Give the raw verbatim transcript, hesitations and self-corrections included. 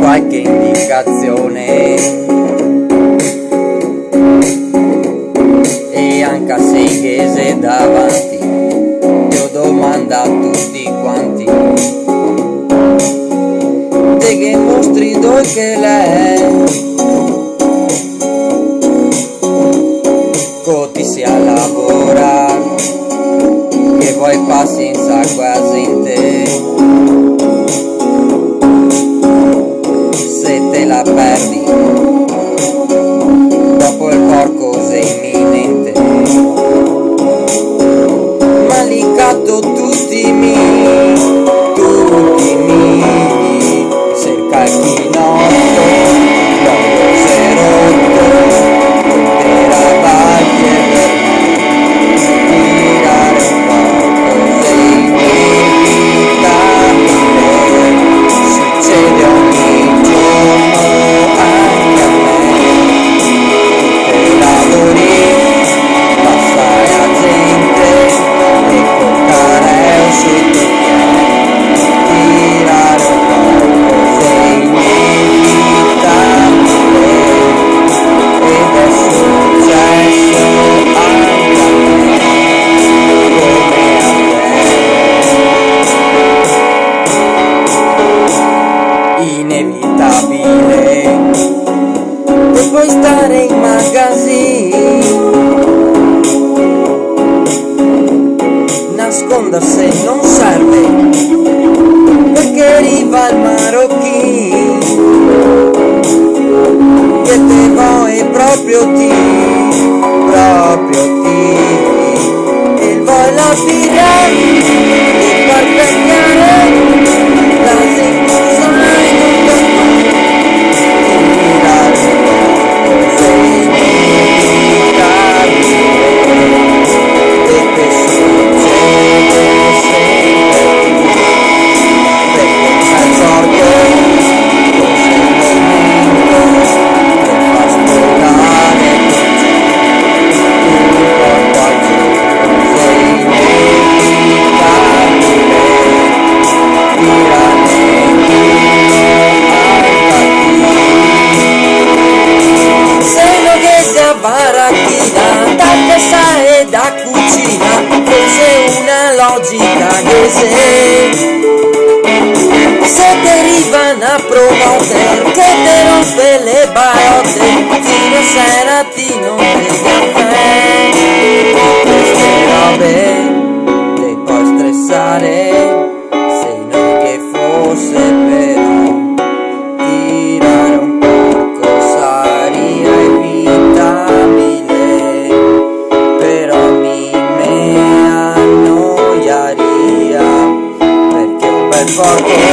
qualche indicazione, e anche a Seghese davanti io domanda a tutti quanti te che mostri dove che lei coti sia lavorare che poi pazienza quasi in te, se te la perdi dopo il porco sei imminente, ma li catto tutti mi, tutti mi, cerca il chinotto, l'olio si è rotto, intera vaglia per me, tirare un porco sei inevitabile, succede ogni giorno anche a me, te lavori, passare a gente e portare un sotto tirare un porco sei inevitabile, ed è successo anche a me come a te. Inevitabile, e puoi stare in magazzino, nascondersi non serve, perché arriva il marocchino, che te vuoi proprio ti, proprio ti, e vuoi la birra, e far pegnare, la senza sai non lo tirare un porco sei inevitabile, e che succede sempre più, perché c'è il sordo, cos'è il momento che fa scollare con te, tu porco al giorno sei inevitabile, tirane uno anche a te, sei lo che da baracchina, da testa e da cucina, forse una logica che se se ti arrivano a promoter, che ti rompe le barotte, fino a sera ti non devi a fare, queste robe te puoi stressare, se non che fosse però tirare un porco sarebbe evitabile, però mi me annoiaria, perché un bel porco